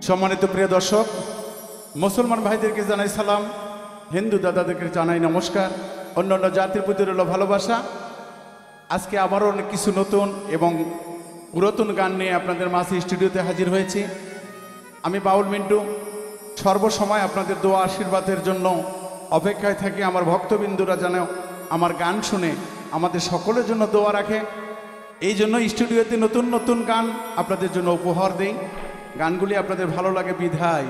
সম্মানিত প্রিয় দর্শক, মুসলমান ভাইদেরকে জানাই সালাম, হিন্দু দাদাদেরকে জানাই নমস্কার, অন্যান্য জাতির প্রতি রইল ভালোবাসা। আজকে আবারও অনেক কিছু নতুন এবং পুরাতন গান নিয়ে আপনাদের মাঝে স্টুডিওতে হাজির হয়েছি। আমি বাউল মিন্টু, সর্বসময় আপনাদের দোয়া আশীর্বাদের জন্য অপেক্ষায় থাকি। আমার ভক্তবিন্দুরা যেন আমার গান শুনে আমাদের সকলের জন্য দোয়া রাখে, এই জন্য স্টুডিওতে নতুন নতুন গান আপনাদের জন্য উপহার দেই। গানগুলি আপনাদের ভালো লাগে বিধায়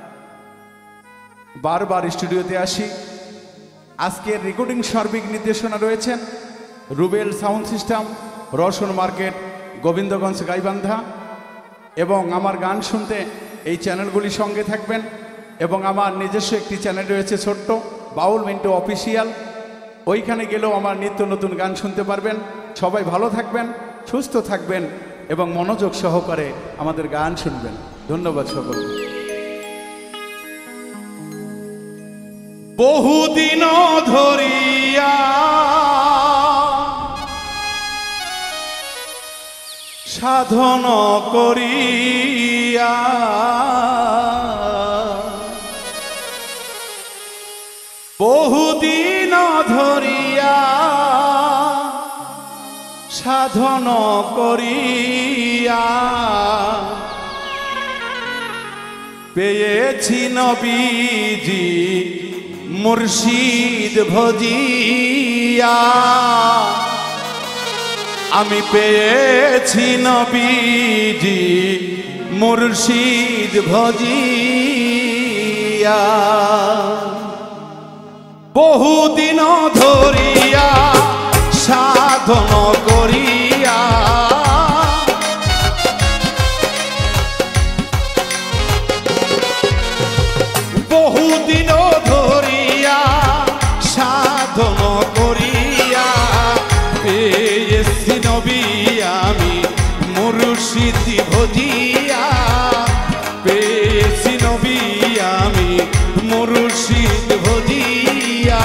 বারবার স্টুডিওতে আসি। আজকের রেকর্ডিং সার্বিক নির্দেশনা রয়েছেন Rubel sound system, Roushan market, Gobindaganj, Gaibandha. এবং আমার গান শুনতে এই চ্যানেলগুলির সঙ্গে থাকবেন। এবং আমার নিজস্ব একটি চ্যানেল রয়েছে ছোট্ট, বাউল মিন্টু অফিসিয়াল, ওইখানে গেলেও আমার নিত্য নতুন গান শুনতে পারবেন। সবাই ভালো থাকবেন, সুস্থ থাকবেন এবং মনোযোগ সহকারে আমাদের গান শুনবেন। ধন্যবাদ সকলকে। বহুদিন ধরিয়া সাধন করিয়া বহুদিন ধরিয়া সাধন করিয়া পেয়েছি নবীজি মুর্শিদ ভজিয়া, আমি পেয়েছি নবীজি মুর্শিদ ভজিয়া। বহুদিন ধরিয়া সাধন করিয়া বহুদিন ধরিয়া সাধন করিয়া পেয়েছি নবী আমি মুর্শিদ ভজিয়া, পেয়েছি নবী আমি মুর্শিদ ভজিয়া।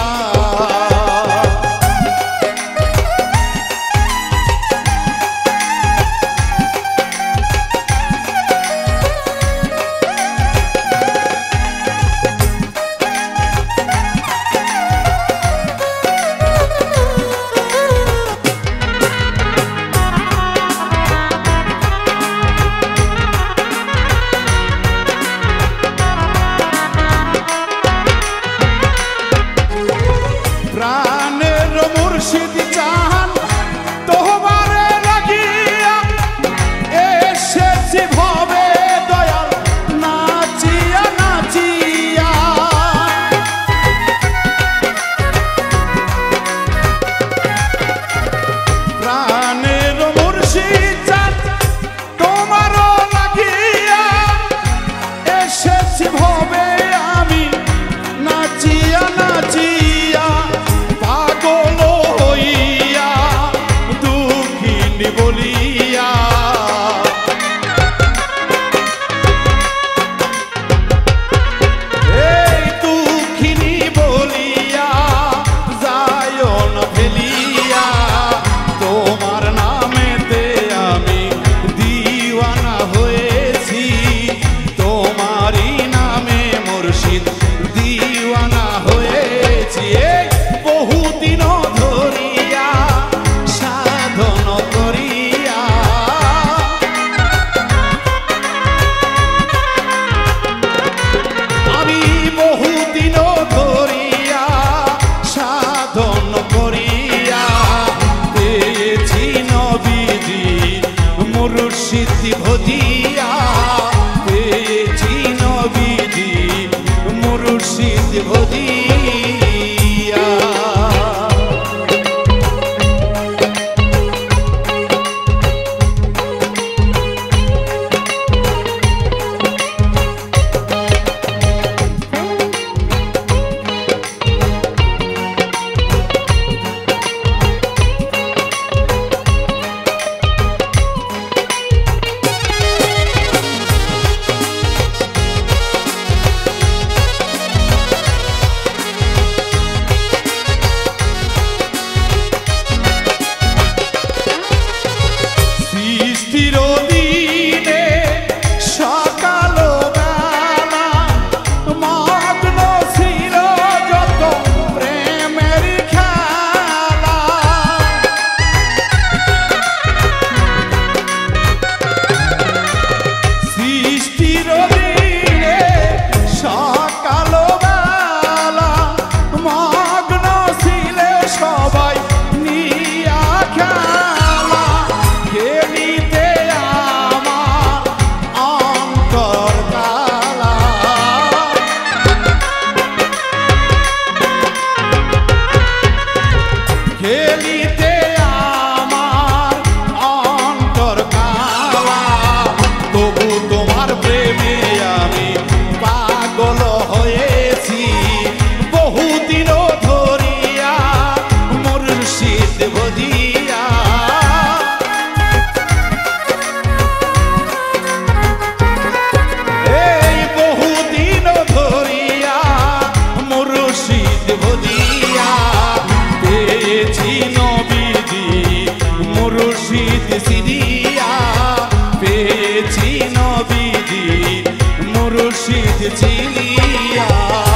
চিনিয়া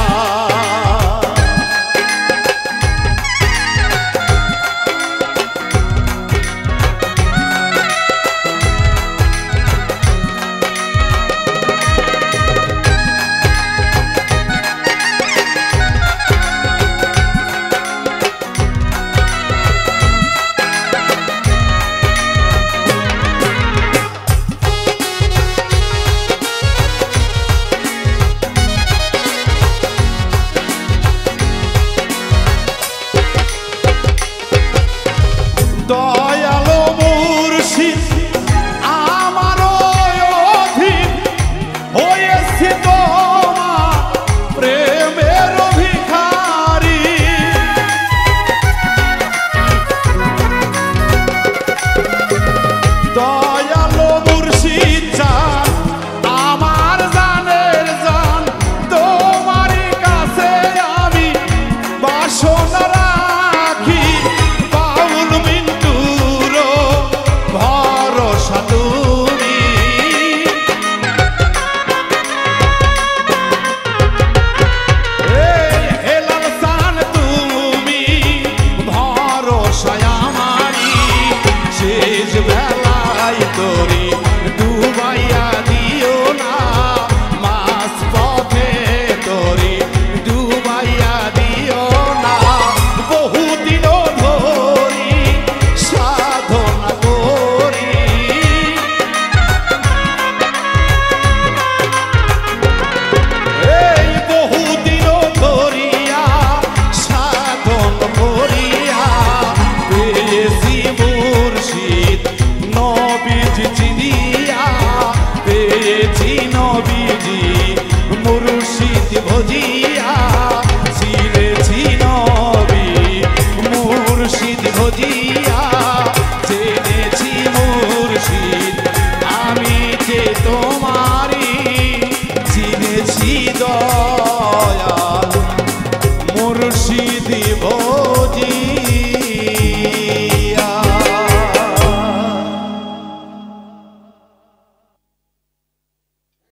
দয়ালো মুর্শিদ আমার অধীন হয়েছি তোমার প্রেমের ভিখারি দয়ালো মুর্শিদ চান আমার জানের জান তোমারই কাছে আমি বাসনা রাখি বাউল মিন্টুর ভরসা তুমি হেলাল সান তুমি ভরসা আমারি শেষ বেলায় তোরে ডুবাইয়া দিও না মাছ পথে তোরে ডুবাইয়া দিও না বহুদিন ধরি সাধনা করি এই বহুদিন ধরিয়া সাধন করিয়া পেয়েছি মুর্শিদ নবীজি চিনিয়া পেয়েছি নবীজি মুর্শিদ ভজিয়া